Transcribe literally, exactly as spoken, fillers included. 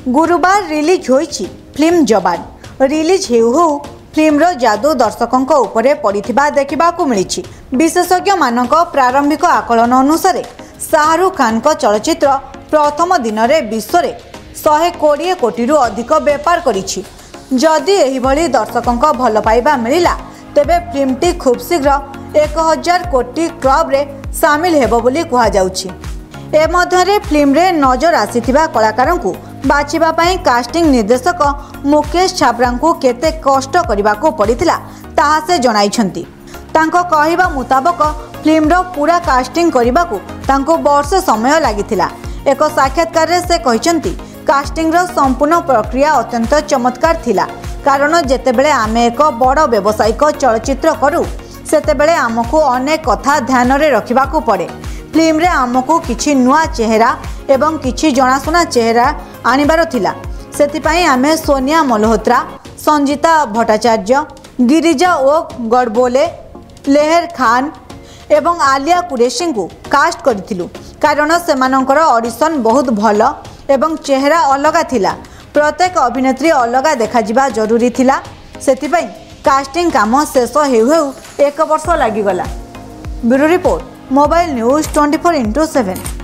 गुरुवार रिलीज होईछि film Jawan. Release हेउ हेउ फिल्मर जादू दर्शकों उपरे पड़िथिबा देखिबाकू मिलिछि। विशेषज्ञ मानक प्रारंभिक आकलन अनुसार शाहरुख खान को चलचित्र प्रथम दिन में विश्व में शहे कोड़े कोटी रु अधिक बेपार करिछि। जदि एहिभली दर्शकों भल पाइबा मिलिला तेबे फिल्मटी खूब शीघ्र एक हजार कोटी क्लब रे सामिल हेबो बोली कुहा जाउछि। ए मध्यरे फिल्म रे नजर आसीथिबा कलाकारों को बाछिबा पई कास्टिंग निर्देशक मुकेश छाब्रा को केते कष्ट करिबाको पड़िथिला ताहा से जणाइछंती। तांको कहिबा मुताबक फिल्मर पूरा कास्टिंग करिबाको तांको वर्ष समय लागिथिला। एक साक्षात्कार रे से कहिसंती कास्टिंग रो संपूर्ण प्रक्रिया अत्यंत चमत्कार थिला, कारण जेतेबेले आमे एक बड़ व्यावसायिक चलचित्र करू सेतेबेले आमको अनेक कथा ध्यान रे रखिबाको पड़े। फिल्म रे आमको किछि नुआ चेहरा एवं किछि जणाशुना चेहरा आनिबार थिला। सेतिपई आमे सोनिया मल्होत्रा, संजीता भट्टाचार्य, गिरिजा ओ गडबोले, लेहर खान एवं आलिया कुरेशी को कास्ट करिथिलु, कारण सेमानकर ऑडिशन बहुत भल एवं चेहरा अलगा थिला। प्रत्येक अभिनेत्री अलगा देखा जिबा जरूरी थिला। सेतिपई कास्टिंग काम शेष हेउ हेउ एक वर्ष लागिगला। Bureau report, mobile news twenty four into seven.